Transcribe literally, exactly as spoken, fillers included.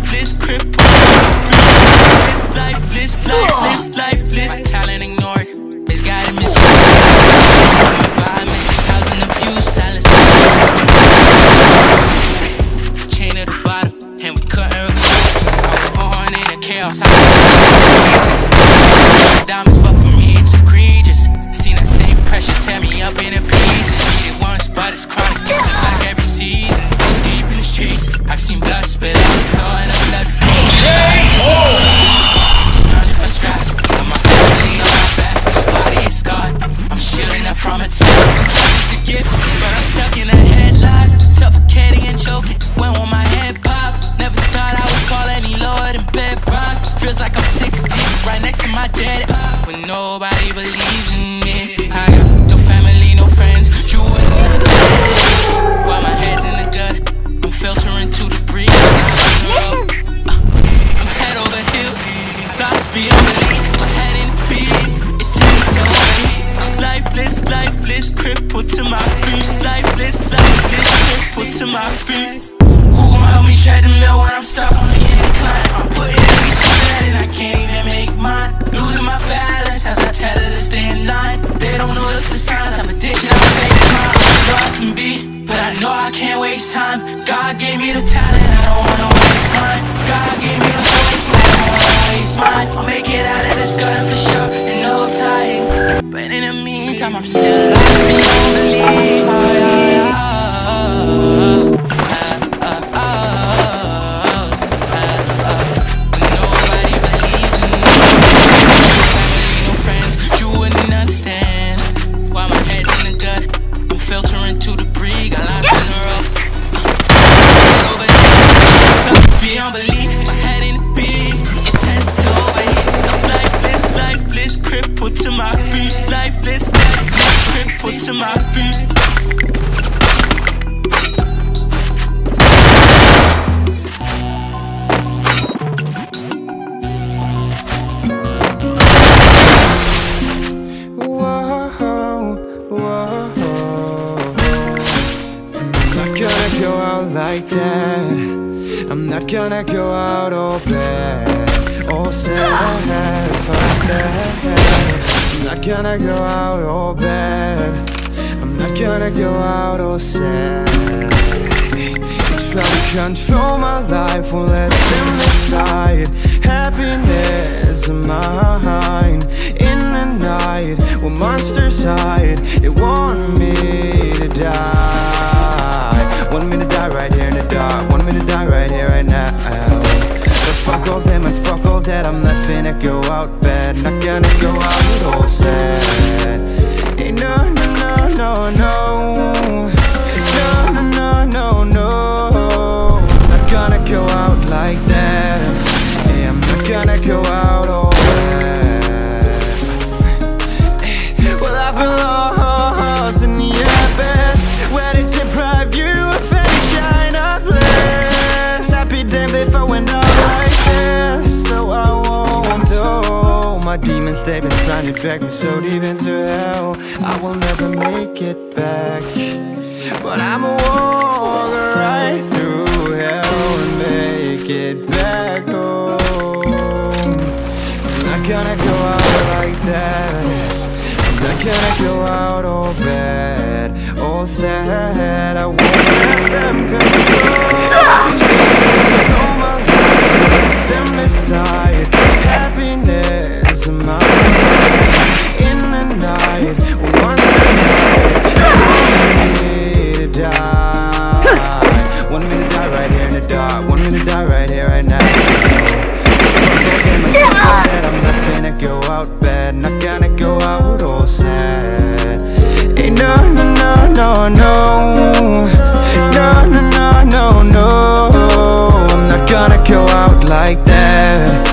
lifeless, crippled to my feet. Lifeless, lifeless, lifeless. My talent ignored, it's got him misused. Environment, six thousand abuse, silence. Chain at the bottom, and we couldn't record. I was born in a chaos. I was diamonds, but for me it's egregious. Seen that same pressure tear me up into pieces. Needed once, but it's chronic. Like every season, deep in the streets, I've seen blood spit on the floor and a blood flow. Scrounging for scraps, with my family on my back, my body is scarred. I'm shielding up from its life. It's a gift, but I'm stuck in a headlock, suffocating and choking. When will my head pop? Never thought I would fall any lower than bedrock. Feels like I'm six deep, right next to my dead pop. When nobody believes in me, I got no family, no friends. You wouldn't understand. While my head's in the gut, I'm filtering to debris. uh, I'm head over heels, lost beyond belief. My head in the beat, it takes to overheat. Lifeless, lifeless, crippled to my feet. Lifeless, lifeless, crippled to my feet. Who gon' help me tread the mill when I'm stuck on the incline? I'm putting every step and I can't even make mine. Losing my balance as I tell her to stay in line. They don't notice the signs of addiction, I'm fake smile. Lost can be, but I know I can't waste time. God gave me the talent, I don't wanna waste mine. God gave me the voice, I don't wanna waste mine. I'll make it out of this gutter for sure in no time. But in the meantime, I'm still alive and you don't believe. Oh, yeah, yeah. Crippled to my feet, lifeless, lifeless, crippled to my feet. Whoa, whoa. I'm not gonna go out like that. I'm not gonna go out all bad. All sad, fuck that. I'm not gonna go out all bad. I'm not gonna go out all sad. You try to control my life, won't let them decide. Happiness of mine. In the night, when monsters hide, it want me to die. Want me to die right here in the dark. Want me to die right here, right now. Fuck all them and fuck all that, I'm not finna go out bad. Not gonna go out all sad. Hey, no, no, no, no, no. No, no, no, no, no. Not gonna go out like that. Hey, I'm not gonna go out all bad. Well, I've been lost in the abyss, where they deprive you of any kind of bliss. I'd be damned if I went out like this, so I won't do. My demons, they've been trying to drag me so deep into hell. I will never make it back, but I'ma walk right through hell and make it back home. I'm not gonna go out like that. I'm not gonna go out all bad, all sad. I won't let them control. Control my life, them decide. Happiness of mine. In the night, once want me to die. Want me to die right here in the dark. Want me to die right here, right now. I'm not finna go out bad. Not gonna go out all sad. Hey, no, no, no, no, no. No, no, no, no, no. I'm not gonna go out like that.